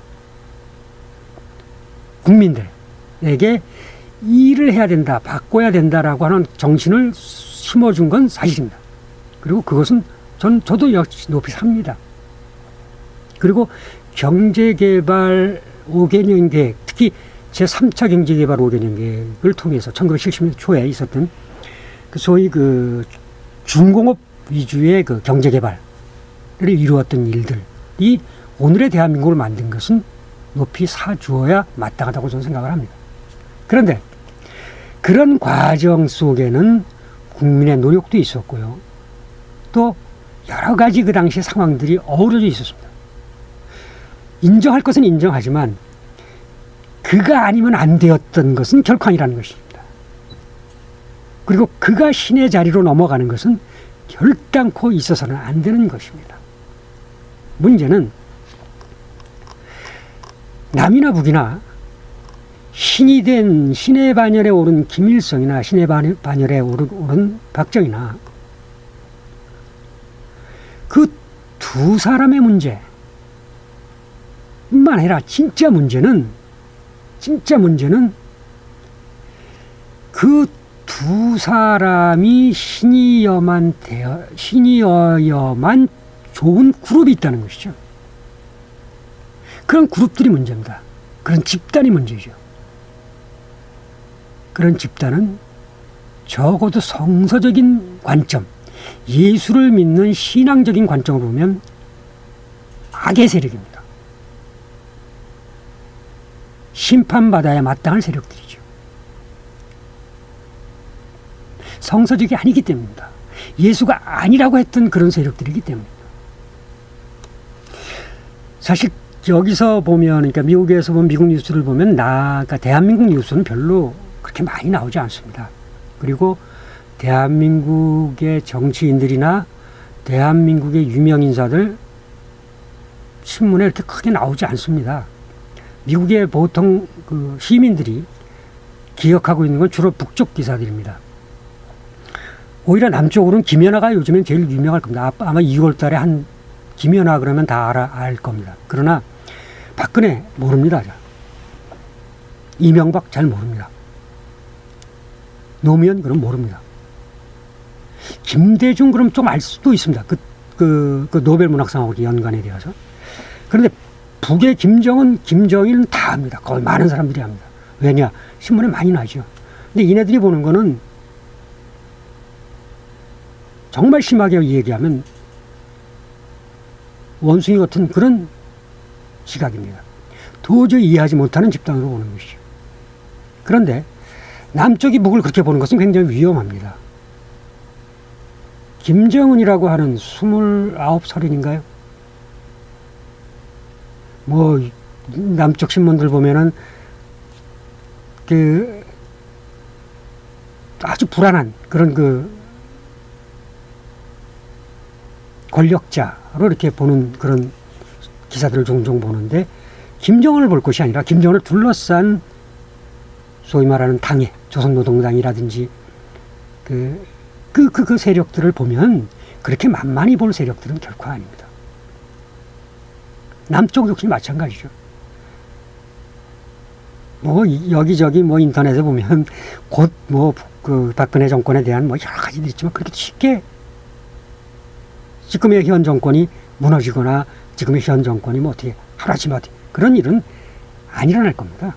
Speaker 1: 국민들에게 일을 해야 된다, 바꿔야 된다라고 하는 정신을 심어준 건 사실입니다. 그리고 그것은 전, 저도 역시 높이 삽니다. 그리고 경제개발 오 개년 계획, 특히 제삼 차 경제개발 오 개년 계획을 통해서 천구백칠십 년대 초에 있었던 그 소위 그 중공업 위주의 그 경제개발을 이루었던 일들이 오늘의 대한민국을 만든 것은 높이 사주어야 마땅하다고 저는 생각을 합니다. 그런데 그런 과정 속에는 국민의 노력도 있었고요. 또 여러 가지 그 당시 상황들이 어우러져 있었습니다. 인정할 것은 인정하지만 그가 아니면 안 되었던 것은 결코 아니라는 것입니다. 그리고 그가 신의 자리로 넘어가는 것은 결단코 있어서는 안 되는 것입니다. 문제는 남이나 북이나 신이 된 신의 반열에 오른 김일성이나 신의 반열에 오른 박정희나 그 두 사람의 문제뿐만 아니라 진짜 문제는 진짜 문제는 그 두 사람이 신이어만 되어 신이어야만 좋은 그룹이 있다는 것이죠. 그런 그룹들이 문제입니다. 그런 집단이 문제죠. 그런 집단은 적어도 성서적인 관점, 예수를 믿는 신앙적인 관점으로 보면 악의 세력입니다. 심판받아야 마땅한 세력들이죠. 성서적이 아니기 때문입니다. 예수가 아니라고 했던 그런 세력들이기 때문입니다. 사실 여기서 보면, 그러니까 미국에서 보면 미국 뉴스를 보면 나, 그러니까 대한민국 뉴스는 별로 그렇게 많이 나오지 않습니다. 그리고 대한민국의 정치인들이나 대한민국의 유명 인사들 신문에 이렇게 크게 나오지 않습니다. 미국의 보통 그 시민들이 기억하고 있는 건 주로 북쪽 기사들입니다. 오히려 남쪽으로는 김연아가 요즘엔 제일 유명할 겁니다. 아마 이월 달에 한 김연아 그러면 다 알아, 알 겁니다. 그러나 박근혜 모릅니다. 이명박 잘 모릅니다. 노무현 그럼 모릅니다. 김대중 그럼 좀 알 수도 있습니다. 그, 그, 그 노벨 문학상하고 연관에 대해서. 그런데 북의 김정은, 김정일은 다 압니다. 거의 많은 사람들이 압니다. 왜냐? 신문에 많이 나죠. 근데 이네들이 보는 거는 정말 심하게 얘기하면 원숭이 같은 그런 시각입니다. 도저히 이해하지 못하는 집단으로 보는 것이죠. 그런데 남쪽이 북을 그렇게 보는 것은 굉장히 위험합니다. 김정은이라고 하는 스물아홉 살인인가요? 뭐 남쪽 신문들 보면은 그 아주 불안한 그런 그 권력자로 이렇게 보는 그런 기사들을 종종 보는데, 김정은을 볼 것이 아니라 김정은을 둘러싼 소위 말하는 당회, 조선노동당이라든지 그, 그, 그, 그 세력들을 보면 그렇게 만만히 볼 세력들은 결코 아닙니다. 남쪽 역시 마찬가지죠. 뭐 여기저기 뭐 인터넷에 보면 곧 뭐 그 박근혜 정권에 대한 뭐 여러 가지들 있지만 그렇게 쉽게 지금의 현 정권이 무너지거나 지금의 현 정권이 뭐 어떻게 하루아침에 어떻게 그런 일은 안 일어날 겁니다.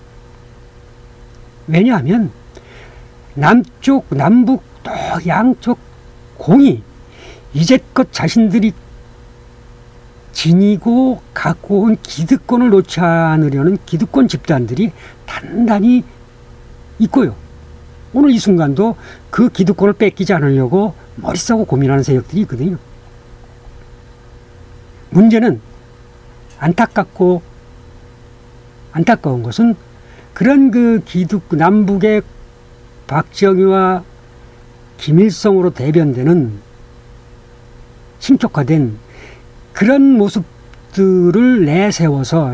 Speaker 1: 왜냐하면 남쪽, 남북 또 양쪽 공이 이제껏 자신들이 지니고 갖고 온 기득권을 놓지 않으려는 기득권 집단들이 단단히 있고요. 오늘 이 순간도 그 기득권을 뺏기지 않으려고 머리 쓰고 고민하는 세력들이 있거든요. 문제는 안타깝고 안타까운 것은 그런 그 기득, 남북의 박정희와 김일성으로 대변되는 신격화된 그런 모습들을 내세워서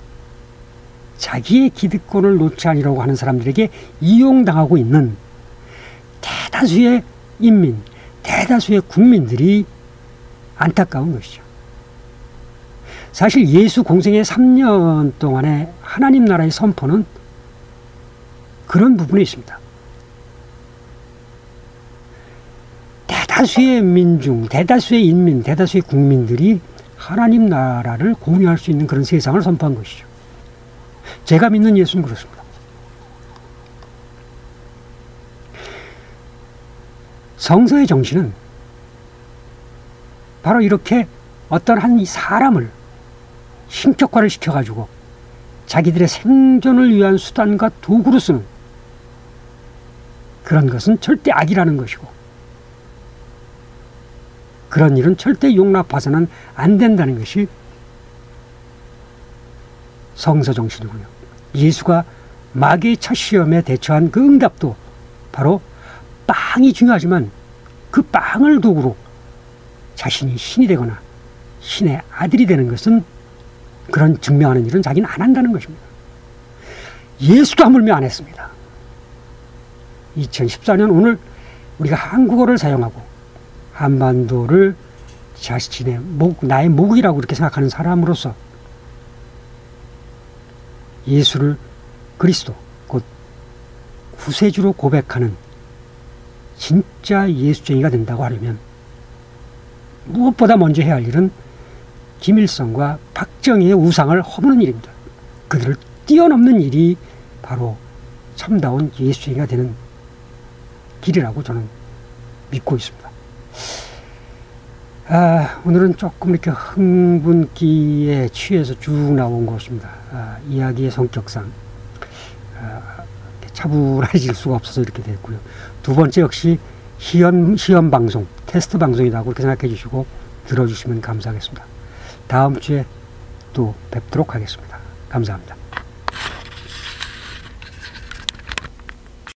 Speaker 1: 자기의 기득권을 놓지 않으려고 하는 사람들에게 이용당하고 있는 대다수의 인민, 대다수의 국민들이 안타까운 것이죠. 사실 예수 공생의 삼 년 동안의 하나님 나라의 선포는 그런 부분에 있습니다. 대다수의 민중, 대다수의 인민, 대다수의 국민들이 하나님 나라를 공유할 수 있는 그런 세상을 선포한 것이죠. 제가 믿는 예수는 그렇습니다. 성서의 정신은 바로 이렇게 어떤 한 사람을 신격화를 시켜가지고 자기들의 생존을 위한 수단과 도구로 쓰는 그런 것은 절대 악이라는 것이고, 그런 일은 절대 용납해서는 안 된다는 것이 성서 정신이고요. 예수가 마귀의 첫 시험에 대처한 그 응답도 바로 빵이 중요하지만 그 빵을 도구로 자신이 신이 되거나 신의 아들이 되는 것은, 그런 증명하는 일은 자기는 안 한다는 것입니다. 예수도 하물며 안 했습니다. 이천십사 년 오늘 우리가 한국어를 사용하고 한반도를 자신의 목, 나의 목이라고 그렇게 생각하는 사람으로서 예수를 그리스도, 곧 구세주로 고백하는 진짜 예수쟁이가 된다고 하려면 무엇보다 먼저 해야 할 일은 김일성과 박정희의 우상을 허무는 일입니다. 그들을 뛰어넘는 일이 바로 참다운 예수쟁이가 되는 길이라고 저는 믿고 있습니다. 아, 오늘은 조금 이렇게 흥분기에 취해서 쭉 나온 것입니다. 아, 이야기의 성격상 아, 차분해질 수가 없어서 이렇게 됐고요. 두 번째 역시 시연, 시연 방송, 테스트 방송이라고 그렇게 생각해 주시고 들어주시면 감사하겠습니다. 다음 주에 또 뵙도록 하겠습니다. 감사합니다.